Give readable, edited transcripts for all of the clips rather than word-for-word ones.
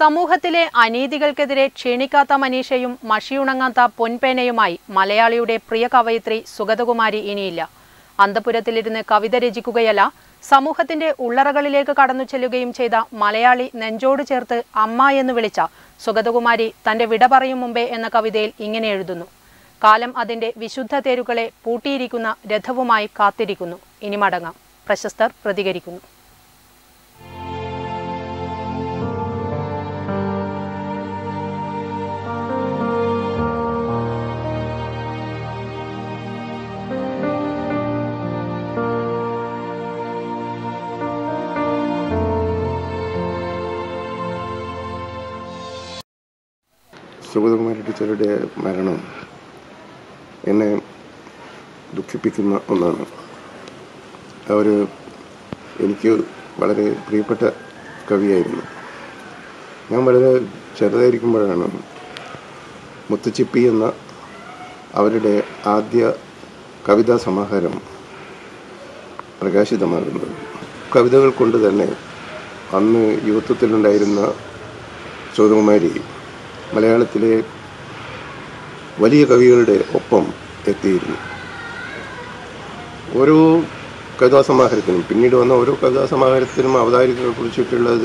സമൂഹത്തിലെ അനീതികൾക്കെതിരെ ക്ഷീണിക്കാത്ത മനീഷയും മഷിയുണങ്ങാത്ത പൊൻപേനയുമായി മലയാളിയുടെ പ്രിയ കവയിത്രി സുഗതകുമാരി ഇനിയില്ല. അന്തപുരത്തിലിരുന്ന് കവിത രചിക്കുകയല്ല, സമൂഹത്തിന്റെ ഉള്ളറകളിലേക്ക് കടന്നു ചെല്ലുകയും ചെയ്ത മലയാളി നെഞ്ചോട് ചേർത്ത് അമ്മ എന്ന് വിളിച്ച സുഗതകുമാരി തന്റെ വിട പറയും മുമ്പേ എന്ന കവിതയിൽ ഇങ്ങനെ എഴുതുന്നു: കാലം അതിന്റെ വിശുദ്ധ തേരുകളെ പൂട്ടിയിരിക്കുന്ന രഥവുമായി കാത്തിരിക്കുന്നു. ഇനി മടങ്ങാം. പ്രശസ്തർ പ്രതികരിക്കുന്നു. സുഗതകുമാരി ടീച്ചറുടെ മരണം എന്നെ ദുഃഖിപ്പിക്കുന്ന ഒന്നാണ്. അവർ എനിക്ക് വളരെ പ്രിയപ്പെട്ട കവിയായിരുന്നു. ഞാൻ വളരെ ചെറുതായിരിക്കുമ്പോഴാണ് മുത്തുച്ചിപ്പി എന്ന അവരുടെ ആദ്യ കവിതാ സമാഹാരം പ്രകാശിതമാകുന്നത്. കവിതകൾ കൊണ്ട് തന്നെ അന്ന് യുവത്വത്തിലുണ്ടായിരുന്ന സുഗതകുമാരി മലയാളത്തിലെ വലിയ കവികളുടെ ഒപ്പം എത്തിയിരുന്നു. ഓരോ കവിതാസമാഹാരത്തിനും, പിന്നീട് വന്ന ഓരോ കവിതാസമാഹാരത്തിനും അവതാരികകളെ കുറിച്ചിട്ടുള്ളത്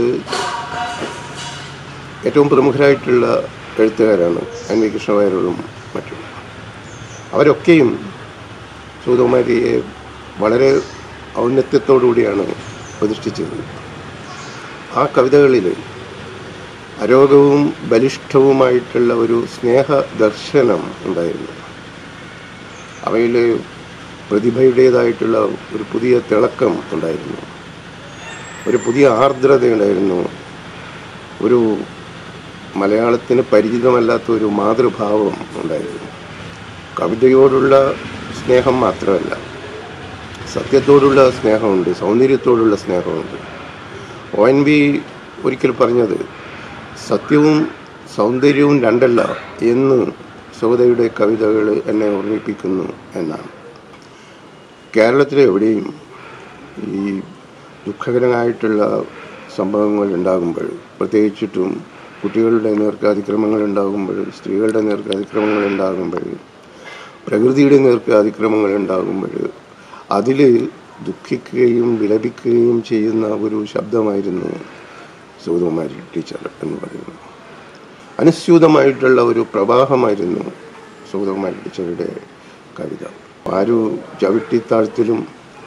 ഏറ്റവും പ്രമുഖരായിട്ടുള്ള എഴുത്തുകാരാണ് എൻ വി കൃഷ്ണവാര്യരും മറ്റും. അവരൊക്കെയും സുഗതകുമാരിയെ വളരെ ഔന്നത്യത്തോടുകൂടിയാണ് പ്രതിഷ്ഠിച്ചത്. ആ കവിതകളിൽ അരോഗവും ബലിഷ്ഠവുമായിട്ടുള്ള ഒരു സ്നേഹദർശനം ഉണ്ടായിരുന്നു. അവയിൽ പ്രതിഭയുടേതായിട്ടുള്ള ഒരു പുതിയ തിളക്കം ഉണ്ടായിരുന്നു, ഒരു പുതിയ ആർദ്രതയുണ്ടായിരുന്നു, ഒരു മലയാളത്തിന് പരിചിതമല്ലാത്ത ഒരു മാതൃഭാവം ഉണ്ടായിരുന്നു. കവിതയോടുള്ള സ്നേഹം മാത്രമല്ല, സത്യത്തോടുള്ള സ്നേഹമുണ്ട്, സൗന്ദര്യത്തോടുള്ള സ്നേഹമുണ്ട്. ONV ഒരിക്കൽ പറഞ്ഞത് സത്യവും സൗന്ദര്യവും രണ്ടല്ല എന്ന് സുഗതയുടെ കവിതകൾ എന്നെ ഓർമ്മിപ്പിക്കുന്നു എന്നാണ്. കേരളത്തിലെ എവിടെയും ഈ ദുഃഖകരമായിട്ടുള്ള സംഭവങ്ങൾ ഉണ്ടാകുമ്പോൾ, പ്രത്യേകിച്ചിട്ടും കുട്ടികളുടെ നേർക്ക് അതിക്രമങ്ങൾ ഉണ്ടാകുമ്പോൾ, സ്ത്രീകളുടെ നേർക്ക് അതിക്രമങ്ങൾ ഉണ്ടാകുമ്പോൾ, പ്രകൃതിയുടെ നേർക്ക് അതിക്രമങ്ങൾ ഉണ്ടാകുമ്പോൾ അതിൽ ദുഃഖിക്കുകയും വിലപിക്കുകയും ചെയ്യുന്ന ഒരു ശബ്ദമായിരുന്നു സുഗതകുമാരി ടീച്ചർ എന്ന് പറയുന്നത്. അനുസ്യൂതമായിട്ടുള്ള ഒരു പ്രവാഹമായിരുന്നു സുഗതകുമാരി ടീച്ചറുടെ കവിത. ആരു ചവിട്ടിത്താഴ്ത്തിലും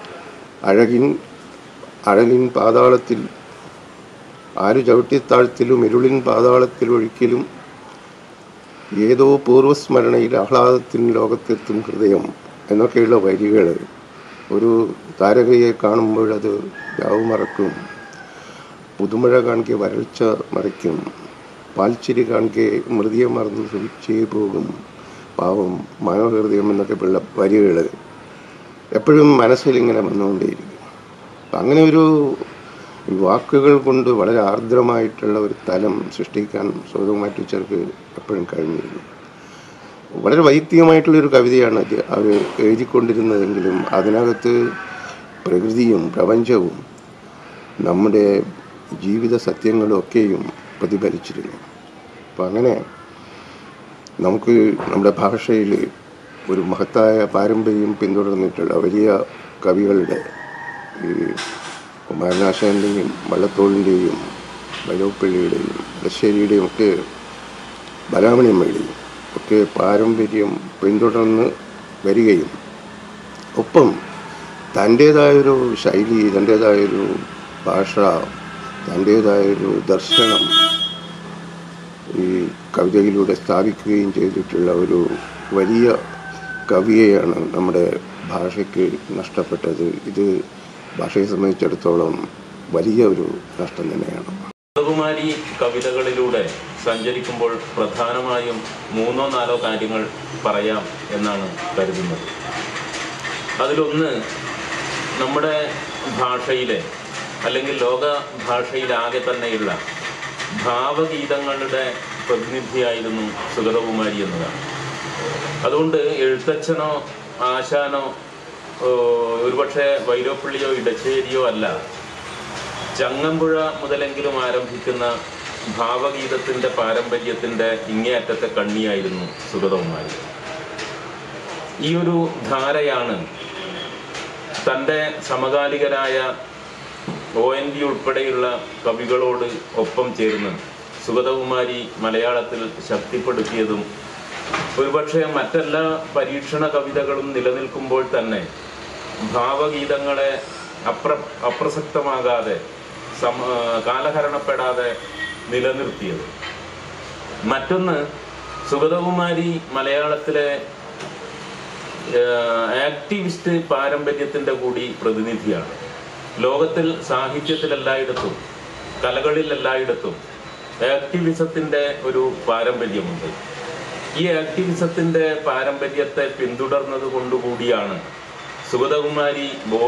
അഴലിൻ പാതാളത്തിൽ, ആരു ചവിട്ടിത്താഴ്ത്തിലും ഇരുളിൻ പാതാളത്തിൽ ഒഴിക്കലും ഏതോ പൂർവ്വസ്മരണയിൽ ആഹ്ലാദത്തിന് ലോകത്തെത്തും ഹൃദയം എന്നൊക്കെയുള്ള വരികൾ ഒരു താരകയെ കാണുമ്പോൾ അത് രാവ് മറക്കും, പുതുമഴ കാണിക്കെ വരൾച്ച മറയ്ക്കും, പാൽച്ചിരി കാണിക്കെ മൃതിയെ മറന്ന് സുഭിച്ചേ പോകും പാവം മനോഹൃദയം എന്നൊക്കെ ഉള്ള വരികൾ എപ്പോഴും മനസ്സിലിങ്ങനെ വന്നുകൊണ്ടേയിരിക്കും. അങ്ങനെ ഒരു വാക്കുകൾ കൊണ്ട് വളരെ ആർദ്രമായിട്ടുള്ള ഒരു തലം സൃഷ്ടിക്കാൻ സുഗതകുമാരി ടീച്ചർക്ക് എപ്പോഴും കഴിഞ്ഞിരുന്നു. വളരെ വൈയക്തികമായിട്ടുള്ളൊരു കവിതയാണ് അവർ എഴുതിക്കൊണ്ടിരുന്നതെങ്കിലും അതിനകത്ത് പ്രകൃതിയും പ്രപഞ്ചവും നമ്മുടെ ജീവിത സത്യങ്ങളും ഒക്കെയും പ്രതിഫലിച്ചിരുന്നു. അപ്പം അങ്ങനെ നമുക്ക് നമ്മുടെ ഭാഷയിൽ ഒരു മഹത്തായ പാരമ്പര്യം പിന്തുടർന്നിട്ടുള്ള വലിയ കവികളുടെ, ഈ കുമാരനാശാൻ്റെയും വള്ളത്തോളിൻ്റെയും വൈലോപ്പിള്ളിയുടെയും ബഷീറിയുടെയും ഒക്കെ ബാലാമണിയമ്മയുടെയും ഒക്കെ പാരമ്പര്യം പിന്തുടർന്ന് വരികയും ഒപ്പം തൻ്റേതായൊരു ശൈലി, തൻ്റേതായൊരു ഭാഷ, തൻ്റേതായൊരു ദർശനം ഈ കവിതയിലൂടെ സ്ഥാപിക്കുകയും ചെയ്തിട്ടുള്ള ഒരു വലിയ കവിയെയാണ് നമ്മുടെ ഭാഷയ്ക്ക് നഷ്ടപ്പെട്ടത്. ഇത് ഭാഷയെ സംബന്ധിച്ചിടത്തോളം വലിയ ഒരു നഷ്ടം തന്നെയാണ്. സുഗതകുമാരി കവിതകളിലൂടെ സഞ്ചരിക്കുമ്പോൾ പ്രധാനമായും 3-4 കാര്യങ്ങൾ പറയാം എന്നാണ് കരുതുന്നത്. അതിലൊന്ന്, നമ്മുടെ ഭാഷയിലെ അല്ലെങ്കിൽ ലോക ഭാഷയിലാകെ തന്നെയുള്ള ഭാവഗീതങ്ങളുടെ പ്രതിനിധിയായിരുന്നു സുഗതകുമാരി എന്നതാണ്. അതുകൊണ്ട് എഴുത്തച്ഛനോ ആശാനോ ഒരുപക്ഷെ വൈലോപ്പിള്ളിയോ ഇടശ്ശേരിയോ അല്ല, ചങ്ങമ്പുഴ മുതലെങ്കിലും ആരംഭിക്കുന്ന ഭാവഗീതത്തിൻ്റെ പാരമ്പര്യത്തിൻ്റെ ഇങ്ങേയറ്റത്തെ കണ്ണിയായിരുന്നു സുഗതകുമാരി. ഈ ഒരു ധാരയാണ് തൻ്റെ സമകാലികരായ ONV ഉൾപ്പെടെയുള്ള കവികളോട് ഒപ്പം ചേർന്ന് സുഗതകുമാരി മലയാളത്തിൽ ശക്തിപ്പെടുത്തിയതും. ഒരുപക്ഷെ മറ്റെല്ലാ പരീക്ഷണ കവിതകളും നിലനിൽക്കുമ്പോൾ തന്നെ ഭാവഗീതങ്ങളെ അപ്രസക്തമാകാതെ കാലഹരണപ്പെടാതെ നിലനിർത്തിയത്. മറ്റൊന്ന്, സുഗതകുമാരി മലയാളത്തിലെ ആക്ടിവിസ്റ്റ് പാരമ്പര്യത്തിൻ്റെ കൂടി പ്രതിനിധിയാണ്. ലോകത്തിൽ സാഹിത്യത്തിലെല്ലായിടത്തും കലകളിലെല്ലായിടത്തും ആക്ടിവിസത്തിൻ്റെ ഒരു പാരമ്പര്യമുണ്ട്. ഈ ആക്ടിവിസത്തിൻ്റെ പാരമ്പര്യത്തെ പിന്തുടർന്നത് കൊണ്ടുകൂടിയാണ് സുഗതകുമാരി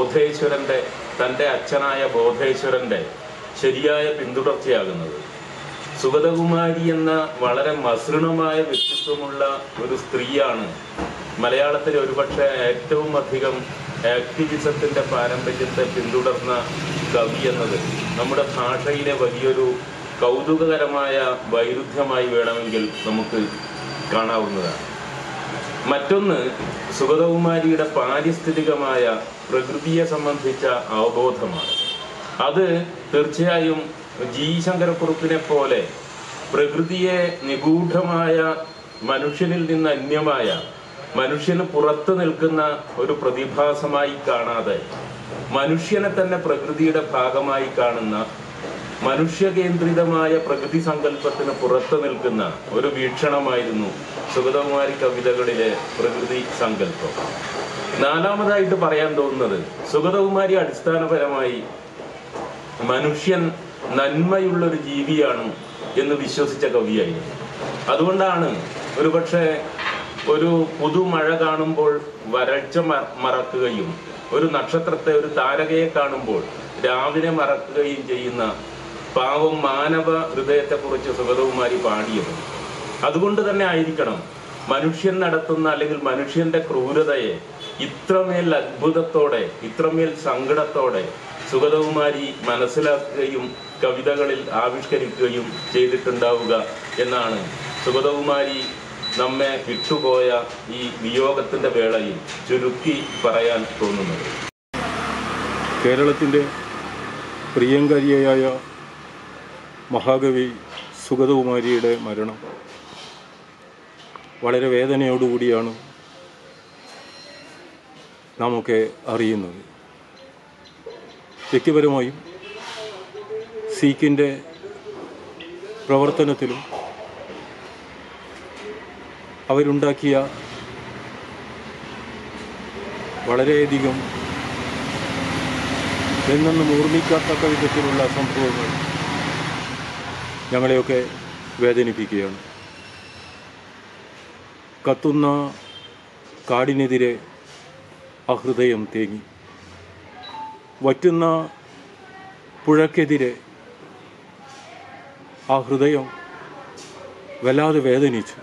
തൻ്റെ അച്ഛനായ ബോധേശ്വരൻ്റെ ശരിയായ പിന്തുടർച്ചയാകുന്നത്. സുഗതകുമാരി എന്ന വളരെ മസൃണമായ വ്യക്തിത്വമുള്ള ഒരു സ്ത്രീയാണ് മലയാളത്തിലെ ഒരുപക്ഷെ ഏറ്റവും അധികം ആക്ടിവിസത്തിൻ്റെ പാരമ്പര്യത്തെ പിന്തുടർന്ന കവി എന്നത് നമ്മുടെ ഭാഷയിലെ വലിയൊരു കൗതുകകരമായ വൈരുദ്ധ്യമായി വേണമെങ്കിൽ നമുക്ക് കാണാവുന്നതാണ്. മറ്റൊന്ന്, സുഗതകുമാരിയുടെ പാരിസ്ഥിതികമായ പ്രകൃതിയെ സംബന്ധിച്ച അവബോധമാണ്. അത് തീർച്ചയായും ജി ശങ്കരക്കുറുപ്പിനെ പോലെ പ്രകൃതിയെ നിഗൂഢമായ, മനുഷ്യനിൽ നിന്ന് അന്യമായ, മനുഷ്യന് പുറത്തു നിൽക്കുന്ന ഒരു പ്രതിഭാസമായി കാണാതെ മനുഷ്യനെ തന്നെ പ്രകൃതിയുടെ ഭാഗമായി കാണുന്ന, മനുഷ്യകേന്ദ്രിതമായ പ്രകൃതി സങ്കല്പത്തിന് പുറത്തു നിൽക്കുന്ന ഒരു വീക്ഷണമായിരുന്നു സുഗതകുമാരി കവിതകളിലെ പ്രകൃതി സങ്കല്പം. നാലാമതായിട്ട് പറയാൻ തോന്നുന്നത്, സുഗതകുമാരി അടിസ്ഥാനപരമായി മനുഷ്യൻ നന്മയുള്ളൊരു ജീവിയാണ് എന്ന് വിശ്വസിച്ച കവിയായിരുന്നു. അതുകൊണ്ടാണ് ഒരുപക്ഷെ ഒരു പുതുമഴ കാണുമ്പോൾ വരൾച്ച മറക്കുകയും ഒരു നക്ഷത്രത്തെ, ഒരു താരകയെ കാണുമ്പോൾ രാവിലെ മറക്കുകയും ചെയ്യുന്ന പാവം മാനവ ഹൃദയത്തെക്കുറിച്ച് സുഗതകുമാരി പാടിയത്. അതുകൊണ്ട് തന്നെ ആയിരിക്കണം മനുഷ്യൻ നടത്തുന്ന, അല്ലെങ്കിൽ മനുഷ്യന്റെ ക്രൂരതയെ ഇത്രമേൽ അത്ഭുതത്തോടെ, ഇത്രമേൽ സങ്കടത്തോടെ സുഗതകുമാരി മനസ്സിലാക്കുകയും കവിതകളിൽ ആവിഷ്കരിക്കുകയും ചെയ്തിട്ടുണ്ടാവുക എന്നാണ് സുഗതകുമാരി നമ്മെ വിട്ടുപോയ ഈ വിയോഗത്തിൻ്റെ വേളയിൽ ചുരുക്കി പറയാൻ തോന്നുന്നത്. കേരളത്തിൻ്റെ പ്രിയങ്കരിയായ മഹാകവി സുഗതകുമാരിയുടെ മരണം വളരെ വേദനയോടുകൂടിയാണ് നാമൊക്കെ അറിയുന്നത്. വ്യക്തിപരമായും സീക്കിൻ്റെ പ്രവർത്തനത്തിലും അവരുണ്ടാക്കിയ വളരെയധികം എന്നെന്നും ഓർമ്മിക്കാത്തക്ക വിധത്തിലുള്ള സംഭവങ്ങൾ ഞങ്ങളെയൊക്കെ വേദനിപ്പിക്കുകയാണ്. കത്തുന്ന കാടിനെതിരെ ആ ഹൃദയം തേങ്ങി, വറ്റുന്ന പുഴക്കെതിരെ ആ ഹൃദയം വല്ലാതെ വേദനിച്ചു.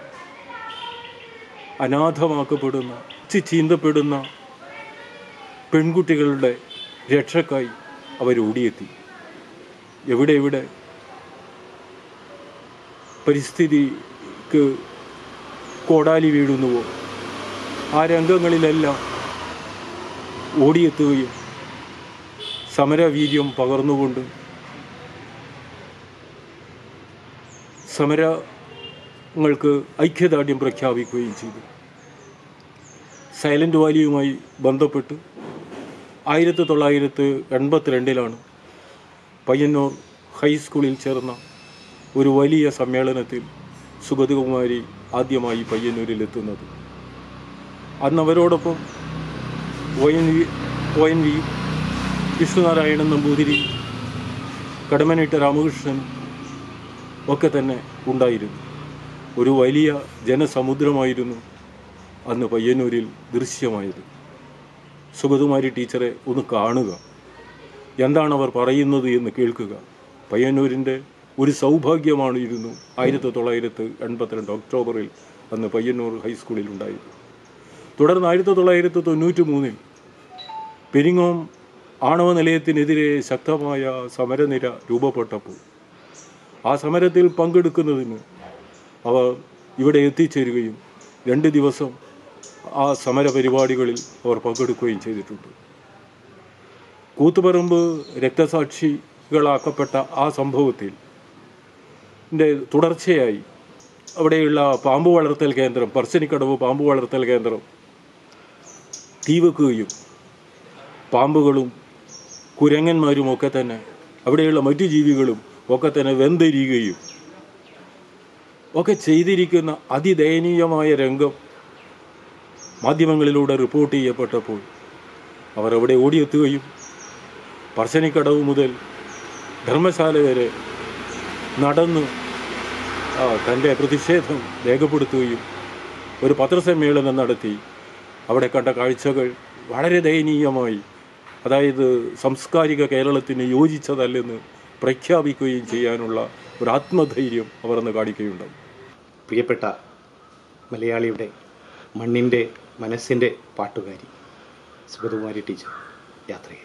അനാഥമാക്കപ്പെടുന്ന, ചീന്തപ്പെടുന്ന പെൺകുട്ടികളുടെ രക്ഷക്കായി അവരോടിയെത്തി. എവിടെ പരിസ്ഥിതിക്ക് കോടാലി വീഴുന്നുവോ ആ രംഗങ്ങളിലെല്ലാം ഓടിയെത്തുകയും സമരവീര്യം പകർന്നുകൊണ്ട് സമരങ്ങൾക്ക് ഐക്യദാർഢ്യം പ്രഖ്യാപിക്കുകയും ചെയ്തു. സൈലൻ്റ് വാലിയുമായി ബന്ധപ്പെട്ട് 1982 പയ്യന്നൂർ ഹൈസ്കൂളിൽ ചേർന്ന ഒരു വലിയ സമ്മേളനത്തിൽ സുഗതകുമാരി ആദ്യമായി പയ്യന്നൂരിലെത്തുന്നത്. അന്ന് അവരോടൊപ്പം ONV വിഷ്ണുനാരായണൻ നമ്പൂതിരി, കടമനിട്ട രാമകൃഷ്ണൻ ഒക്കെ തന്നെ ഉണ്ടായിരുന്നു. ഒരു വലിയ ജനസമുദ്രമായിരുന്നു അന്ന് പയ്യന്നൂരിൽ ദൃശ്യമായത്. സുഗതകുമാരി ടീച്ചറെ ഒന്ന് കാണുക, എന്താണ് അവർ പറയുന്നത് എന്ന് കേൾക്കുക, പയ്യന്നൂരിൻ്റെ ഒരു സൗഭാഗ്യമായിരുന്നു 1982 ഒക്ടോബറിൽ അന്ന് പയ്യന്നൂർ ഹൈസ്കൂളിൽ ഉണ്ടായത്. തുടർന്ന് 1993 പെരിങ്ങോം ആണവ നിലയത്തിനെതിരെ ശക്തമായ സമരനിര രൂപപ്പെട്ടപ്പോൾ ആ സമരത്തിൽ പങ്കെടുക്കുന്നതിന് അവർ ഇവിടെ എത്തിച്ചേരുകയും 2 ദിവസം ആ സമര പരിപാടികളിൽ അവർ പങ്കെടുക്കുകയും ചെയ്തിട്ടുണ്ട്. കൂത്തുപറമ്പ് രക്തസാക്ഷികളാക്കപ്പെട്ട ആ സംഭവത്തിൽ തുടർച്ചയായി അവിടെയുള്ള പാമ്പ് വളർത്തൽ കേന്ദ്രം, പറശ്ശിനിക്കടവ് പാമ്പ് വളർത്തൽ കേന്ദ്രം തീവെക്കുകയും പാമ്പുകളും കുരങ്ങന്മാരുമൊക്കെ തന്നെ അവിടെയുള്ള മറ്റു ജീവികളും ഒക്കെ തന്നെ വെന്തെരിയുകയും ഒക്കെ ചെയ്തിരിക്കുന്ന അതിദയനീയമായ രംഗം മാധ്യമങ്ങളിലൂടെ റിപ്പോർട്ട് ചെയ്യപ്പെട്ടപ്പോൾ അവർ അവിടെ ഓടിയെത്തുകയും പറശ്ശിനിക്കടവ് മുതൽ ധർമ്മശാല വരെ നടന്ന് തൻ്റെ പ്രതിഷേധം രേഖപ്പെടുത്തുകയും ഒരു പത്രസമ്മേളനം നടത്തി അവിടെ കണ്ട കാഴ്ചകൾ വളരെ ദയനീയമായി, അതായത് സാംസ്കാരിക കേരളത്തിന് യോജിച്ചതല്ലെന്ന് പ്രഖ്യാപിക്കുകയും ചെയ്യാനുള്ള ഒരു ആത്മധൈര്യം അവർ അന്ന് കാണിക്കുകയുണ്ടായി. പ്രിയപ്പെട്ട മലയാളിയുടെ മണ്ണിൻ്റെ മനസ്സിൻ്റെ പാട്ടുകാരി സുഗതകുമാരി ടീച്ചർ യാത്രയായി.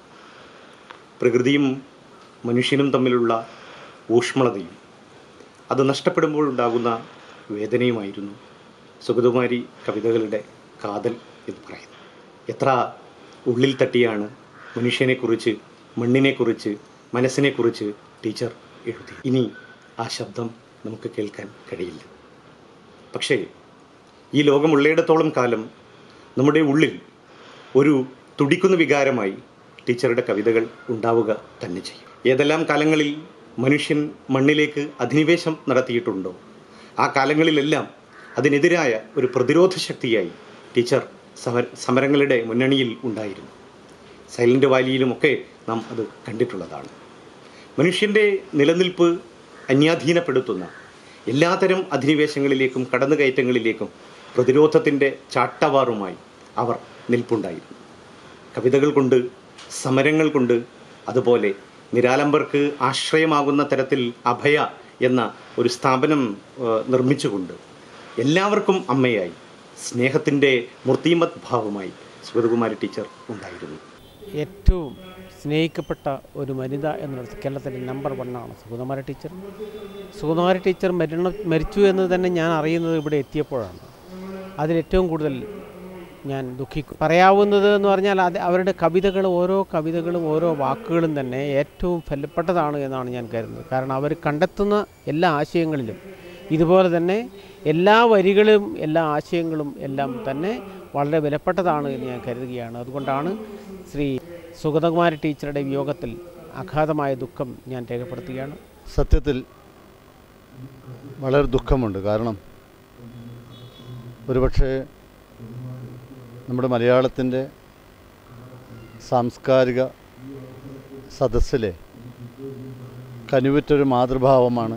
പ്രകൃതിയും മനുഷ്യനും തമ്മിലുള്ള ഊഷ്മളതയും അത് നഷ്ടപ്പെടുമ്പോൾ ഉണ്ടാകുന്ന വേദനയുമായിരുന്നു സുഗതകുമാരി കവിതകളുടെ കാതൽ എന്ന് പറയുന്നത്. എത്ര ഉള്ളിൽ തട്ടിയാണ് മനുഷ്യനെക്കുറിച്ച്, മണ്ണിനെക്കുറിച്ച്, മനസ്സിനെക്കുറിച്ച് ടീച്ചർ എഴുതി. ഇനി ആ ശബ്ദം നമുക്ക് കേൾക്കാൻ കഴിയില്ല. പക്ഷേ ഈ ലോകമുള്ളയിടത്തോളം കാലം നമ്മുടെ ഉള്ളിൽ ഒരു തുടിക്കുന്ന വികാരമായി ടീച്ചറുടെ കവിതകൾ ഉണ്ടാവുക തന്നെ ചെയ്യും. ഏതെല്ലാം കാലങ്ങളിൽ മനുഷ്യൻ മണ്ണിലേക്ക് അധിനിവേശം നടത്തിയിട്ടുണ്ടോ ആ കാലങ്ങളിലെല്ലാം അതിനെതിരായ ഒരു പ്രതിരോധ ശക്തിയായി ടീച്ചർ സമരങ്ങളുടെ മുന്നണിയിൽ ഉണ്ടായിരുന്നു. സൈലന്റ് വാലിയിലുമൊക്കെ നാം അത് കണ്ടിട്ടുള്ളതാണ്. മനുഷ്യൻ്റെ നിലനിൽപ്പ് അന്യാധീനപ്പെടുത്തുന്ന എല്ലാത്തരം അധിനിവേശങ്ങളിലേക്കും കടന്നുകയറ്റങ്ങളിലേക്കും പ്രതിരോധത്തിൻ്റെ ചാട്ടവാറുമായി അവർ നിൽപ്പുണ്ടായിരുന്നു. കവിതകൾ കൊണ്ട്, സമരങ്ങൾ കൊണ്ട്, അതുപോലെ നിരാലംബർക്ക് ആശ്രയമാകുന്ന തരത്തിൽ അഭയ എന്ന ഒരു സ്ഥാപനം നിർമ്മിച്ചുകൊണ്ട് എല്ലാവർക്കും അമ്മയായി സ്നേഹത്തിൻ്റെ മൂർത്തിമത് ഭാവമായി സുഗതകുമാരി ടീച്ചർ ഉണ്ടായിരുന്നു. ഏറ്റവും സ്നേഹിക്കപ്പെട്ട ഒരു വനിത എന്നുള്ളത് കേരളത്തിലെ number 1 Sugathakumari teacher. Sugathakumari teacher മരിച്ചു എന്ന് തന്നെ ഞാൻ അറിയുന്നത് ഇവിടെ എത്തിയപ്പോഴാണ്. അതിലേറ്റവും കൂടുതൽ ഞാൻ ദുഃഖിക്കും. പറയാവുന്നത് എന്ന് പറഞ്ഞാൽ അവരുടെ കവിതകൾ, ഓരോ കവിതകളും ഓരോ വാക്കുകളും തന്നെ ഏറ്റവും ഫലപ്പെട്ടതാണ് എന്നാണ് ഞാൻ കരുതുന്നത്. കാരണം അവർ കണ്ടെത്തുന്ന എല്ലാ ആശയങ്ങളിലും ഇതുപോലെ തന്നെ എല്ലാ വരികളും എല്ലാ ആശയങ്ങളും എല്ലാം തന്നെ വളരെ വിലപ്പെട്ടതാണ് എന്ന് ഞാൻ കരുതുകയാണ്. അതുകൊണ്ടാണ് ശ്രീ സുഗതകുമാരി ടീച്ചറുടെ വിയോഗത്തിൽ അഗാധമായ ദുഃഖം ഞാൻ രേഖപ്പെടുത്തുകയാണ്. സത്യത്തിൽ വളരെ ദുഃഖമുണ്ട്. കാരണം ഒരുപക്ഷെ നമ്മുടെ മലയാളത്തിൻ്റെ സാംസ്കാരിക സദസ്സിലെ കനുവിറ്റൊരു മാതൃഭാവമാണ്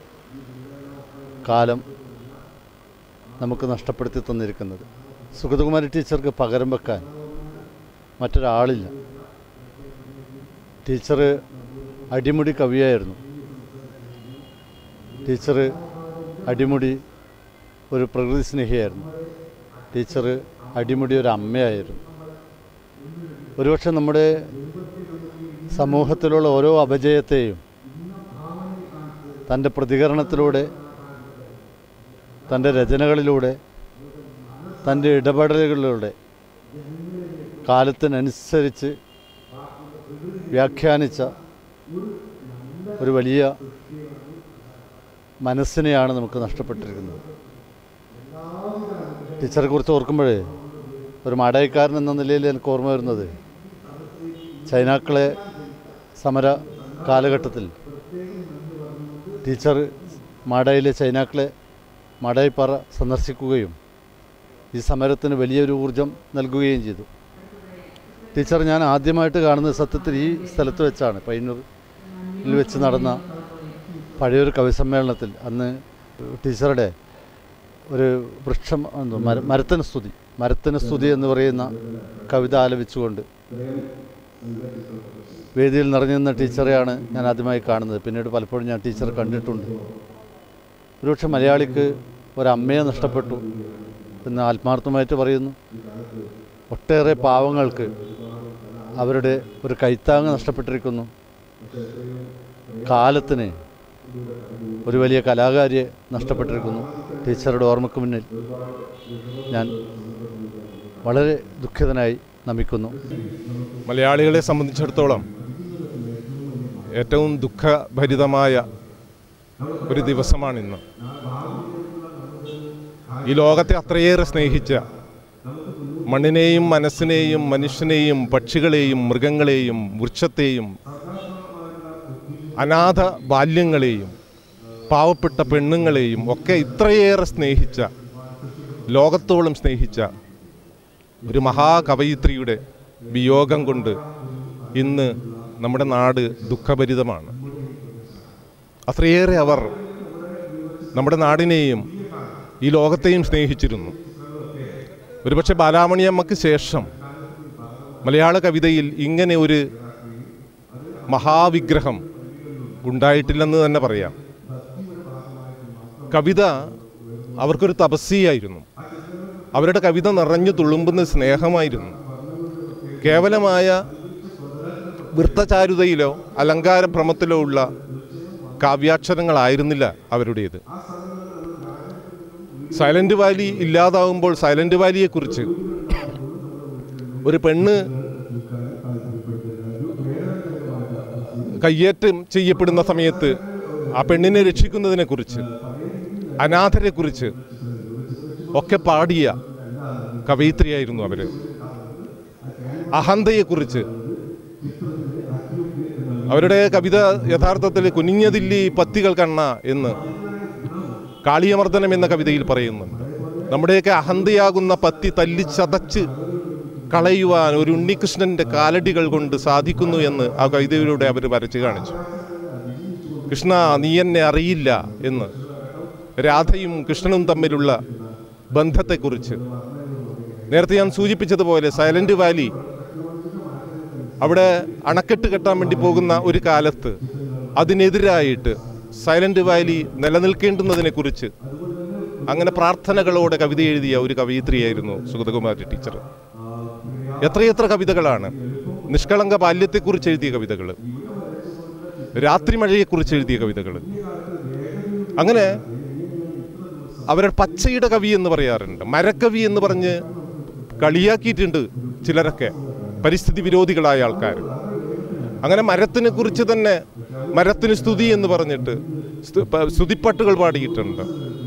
കാലം നമുക്ക് നഷ്ടപ്പെടുത്തി തന്നിരിക്കുന്നത്. സുഗതകുമാരി ടീച്ചർക്ക് പകരം വെക്കാൻ മറ്റൊരാളില്ല. ടീച്ചർ അടിമുടി കവിയായിരുന്നു. ടീച്ചർ അടിമുടി ഒരു പ്രകൃതി സ്നേഹിയായിരുന്നു. ടീച്ചർ അടിമുടി ഒരു അമ്മയായിരുന്നു. ഒരുപക്ഷെ നമ്മുടെ സമൂഹത്തിലുള്ള ഓരോ അപജയത്തെയും തൻ്റെ പ്രതികരണത്തിലൂടെ, തൻ്റെ രചനകളിലൂടെ, തൻ്റെ ഇടപെടലുകളിലൂടെ കാലത്തിനനുസരിച്ച് വ്യാഖ്യാനിച്ച ഒരു വലിയ മനസ്സിനെയാണ് നമുക്ക് നഷ്ടപ്പെട്ടിരിക്കുന്നത്. ടീച്ചറെ കുറിച്ച് ഓർക്കുമ്പോഴേ ഒരു മാടായിക്കാരൻ എന്ന നിലയിൽ എനിക്ക് ഓർമ്മ വരുന്നത് ചൈനാക്കളെ സമര കാലഘട്ടത്തിൽ ടീച്ചർ മാടായിലെ ചൈനാക്കളെ മാടായിപ്പാറ സന്ദർശിക്കുകയും ഈ സമരത്തിന് വലിയൊരു ഊർജം നൽകുകയും ചെയ്തു. ടീച്ചർ ഞാൻ ആദ്യമായിട്ട് കാണുന്നത് സത്യത്തിൽ ഈ സ്ഥലത്ത് വെച്ചാണ്. പയ്യന്നൂരിൽ വെച്ച് നടന്ന പഴയൊരു കവി സമ്മേളനത്തിൽ അന്ന് ടീച്ചറുടെ ഒരു വൃക്ഷം മരത്തിന് സ്തുതി എന്ന് പറയുന്ന കവിത ആലപിച്ചുകൊണ്ട് വേദിയിൽ നിറഞ്ഞു നിന്ന ടീച്ചറെയാണ് ഞാൻ ആദ്യമായി കാണുന്നത്. പിന്നീട് പലപ്പോഴും ഞാൻ ടീച്ചറെ കണ്ടിട്ടുണ്ട്. ഒരുപക്ഷെ മലയാളിക്ക് ഒരമ്മയെ നഷ്ടപ്പെട്ടു എന്ന് ആത്മാർത്ഥമായിട്ട് പറയുന്നു. ഒട്ടേറെ പാവങ്ങൾക്ക് അവരുടെ ഒരു കൈത്താങ്ങ് നഷ്ടപ്പെട്ടിരിക്കുന്നു. കാലത്തിന് ഒരു വലിയ കലാകാരിയെ നഷ്ടപ്പെട്ടിരിക്കുന്നു. ടീച്ചറുടെ ഓർമ്മയ്ക്ക് മുന്നിൽ ഞാൻ വളരെ ദുഃഖിതനായി നമിക്കുന്നു. മലയാളികളെ സംബന്ധിച്ചിടത്തോളം ഏറ്റവും ദുഃഖഭരിതമായ ഒരു ദിവസമാണിന്ന്. ഈ ലോകത്തെ അത്രയേറെ സ്നേഹിച്ച, മണ്ണിനെയും മനസ്സിനെയും മനുഷ്യനെയും പക്ഷികളെയും മൃഗങ്ങളെയും വൃക്ഷത്തെയും അനാഥ ബാല്യങ്ങളെയും പാവപ്പെട്ട പെണ്ണുങ്ങളെയും ഒക്കെ ഇത്രയേറെ സ്നേഹിച്ച, ലോകത്തോളം സ്നേഹിച്ച ഒരു മഹാകവയിത്രിയുടെ വിയോഗം കൊണ്ട് ഇന്ന് നമ്മുടെ നാട് ദുഃഖഭരിതമാണ്. അത്രയേറെ അവർ നമ്മുടെ നാടിനെയും ഈ ലോകത്തെയും സ്നേഹിച്ചിരുന്നു. ഒരുപക്ഷെ ബാലാമണിയമ്മയ്ക്ക് ശേഷം മലയാള കവിതയിൽ ഇങ്ങനെ ഒരു മഹാവിഗ്രഹം ഉണ്ടായിട്ടില്ലെന്ന് തന്നെ പറയാം. കവിത അവർക്കൊരു തപസ്യയായിരുന്നു. അവരുടെ കവിത നിറഞ്ഞു തുളുമ്പുന്ന സ്നേഹമായിരുന്നു. കേവലമായ വൃത്തചാരുതയിലോ അലങ്കാരഭ്രമത്തിലോ ഉള്ള കാവ്യാക്ഷരങ്ങളായിരുന്നില്ല അവരുടേത്. സൈലന്റ് വാലി ഇല്ലാതാവുമ്പോൾ സൈലന്റ് വാലിയെക്കുറിച്ച്, ഒരു പെണ്ണ് കയ്യേറ്റം ചെയ്യപ്പെടുന്ന സമയത്ത് ആ പെണ്ണിനെ രക്ഷിക്കുന്നതിനെക്കുറിച്ച്, അനാഥരെക്കുറിച്ച് ഒക്കെ പാടിയ കവയിത്രിയായിരുന്നു അവർ. അഹന്തയെക്കുറിച്ച് അവരുടെ കവിത യഥാർത്ഥത്തിൽ കുനിഞ്ഞതില്ലി പത്തികൾ കണ്ണ എന്ന് കാളിയമർദ്ദനം എന്ന കവിതയിൽ പറയുന്നുണ്ട്. നമ്മുടെയൊക്കെ അഹന്തയാകുന്ന പത്തി തല്ലിച്ചതച്ച് കളയുവാൻ ഒരു ഉണ്ണികൃഷ്ണൻ്റെ കാലടികൾ കൊണ്ട് സാധിക്കുന്നു എന്ന് ആ കവിതയിലൂടെ അവർ വരച്ച് കാണിച്ചു. കൃഷ്ണ, നീ എന്നെ അറിയില്ല എന്ന് രാധയും കൃഷ്ണനും തമ്മിലുള്ള ബന്ധത്തെക്കുറിച്ച്, നേരത്തെ ഞാൻ സൂചിപ്പിച്ചതുപോലെ സൈലന്റ് വാലി അവിടെ അണക്കെട്ട് കെട്ടാൻ വേണ്ടി പോകുന്ന ഒരു കാലത്ത് അതിനെതിരായിട്ട് സൈലന്റ് വാലി നിലനിൽക്കേണ്ടുന്നതിനെക്കുറിച്ച് അങ്ങനെ പ്രാർത്ഥനകളോടെ കവിത എഴുതിയ ഒരു കവയിത്രിയായിരുന്നു സുഗതകുമാരി ടീച്ചർ. എത്രയെത്ര കവിതകളാണ്! നിഷ്കളങ്ക ബാല്യത്തെക്കുറിച്ച് എഴുതിയ കവിതകൾ, രാത്രി മഴയെക്കുറിച്ച് എഴുതിയ കവിതകൾ. അങ്ങനെ അവരുടെ പച്ചയുടെ കവി എന്ന് പറയാറുണ്ട്, മരക്കവി എന്ന് പറഞ്ഞ് കളിയാക്കിയിട്ടുണ്ട് ചിലരൊക്കെ, പരിസ്ഥിതി വിരോധികളായ ആൾക്കാർ. അങ്ങനെ മരത്തിനെ കുറിച്ച് തന്നെ മരത്തിന് സ്തുതി എന്ന് പറഞ്ഞിട്ട് സ്തുതിപ്പാട്ടുകൾ പാടിയിട്ടുണ്ട്.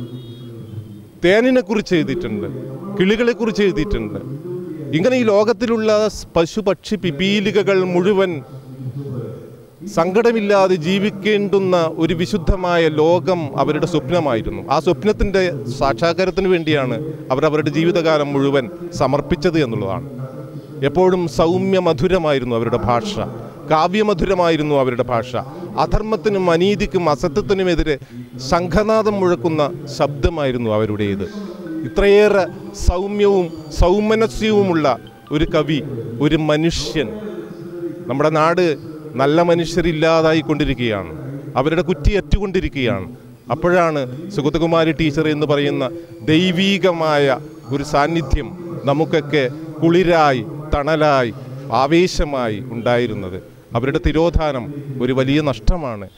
തേനിനെ കുറിച്ച് എഴുതിയിട്ടുണ്ട്, കിളികളെ കുറിച്ച് എഴുതിയിട്ടുണ്ട്. ഇങ്ങനെ ഈ ലോകത്തിലുള്ള പശു പക്ഷി പിപീലികകൾ മുഴുവൻ സങ്കടമില്ലാതെ ജീവിക്കേണ്ടുന്ന ഒരു വിശുദ്ധമായ ലോകം അവരുടെ സ്വപ്നമായിരുന്നു. ആ സ്വപ്നത്തിൻ്റെ സാക്ഷാത്കാരത്തിന് വേണ്ടിയാണ് അവരുടെ ജീവിതകാലം മുഴുവൻ സമർപ്പിച്ചത് എന്നുള്ളതാണ്. എപ്പോഴും സൗമ്യമധുരമായിരുന്നു അവരുടെ ഭാഷ, കാവ്യമധുരമായിരുന്നു അവരുടെ ഭാഷ. അധർമ്മത്തിനും അനീതിക്കും അസത്യത്തിനുമെതിരെ ശംഖനാദം മുഴക്കുന്ന ശബ്ദമായിരുന്നു അവരുടേത്. ഇത്രയേറെ സൗമ്യവും സൗമനസ്യവുമുള്ള ഒരു കവി, ഒരു മനുഷ്യൻ. നമ്മുടെ നാട് നല്ല മനുഷ്യരില്ലാതായിക്കൊണ്ടിരിക്കുകയാണ്, അവരുടെ കുറ്റിയറ്റുകൊണ്ടിരിക്കുകയാണ്. അപ്പോഴാണ് സുഗതകുമാരി ടീച്ചർ എന്ന് പറയുന്ന ദൈവീകമായ ഒരു സാന്നിധ്യം നമുക്കൊക്കെ കുളിരായി, തണലായി, ആവേശമായി ഉണ്ടായിരുന്നത്. അവരുടെ തിരോധാനം ഒരു വലിയ നഷ്ടമാണ്.